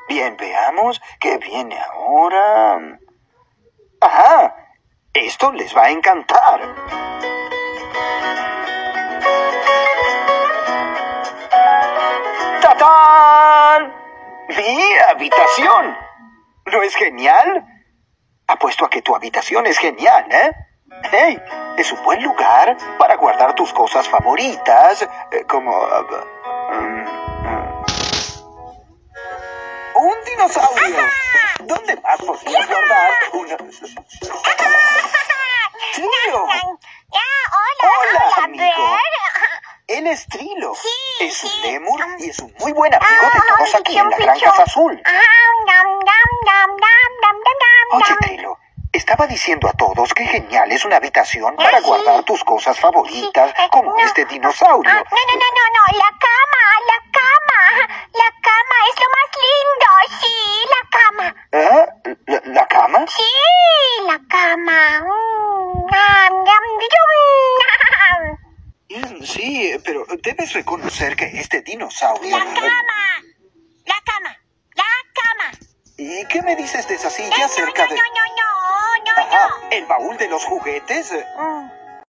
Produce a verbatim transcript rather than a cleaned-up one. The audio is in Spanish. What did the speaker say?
Bien, veamos qué viene ahora. ¡Ajá! Esto les va a encantar. ¡Tatán! ¡Mi habitación! ¿No es genial? Apuesto a que tu habitación es genial, ¿eh? ¡Hey! Es un buen lugar para guardar tus cosas favoritas, eh, como... Uh, um, uh, ¡un dinosaurio! ¿Dónde más podrías guardar una... ¡Trilo! Hola, Hola, amigo. Bert. Él es Trilo. Sí, es un sí. lémur y es un muy buen amigo de Ah, todos aquí en la pichón, Gran pichón. Casa Azul. Ah, dam, dam, dam, dam, dam, dam, dam, Oye, dam. Trilo, estaba diciendo a todos que genial es una habitación Ah, para sí. guardar tus cosas favoritas, Sí, eh, como no. este dinosaurio. Ah, no, no, no, no, no, la cama, la cama. La cama es lo más lindo, sí, la cama. ¿Ah? ¿La, la cama? Sí, la cama. Mm, dam, dam, dum. Mm, Sí, pero debes reconocer que este dinosaurio... La cama, la cama, la cama. ¿Y qué me dices de esa Eh, silla no, cerca no, de...? no, no, no, no, Ajá, no. ¿el baúl de los juguetes? Mm.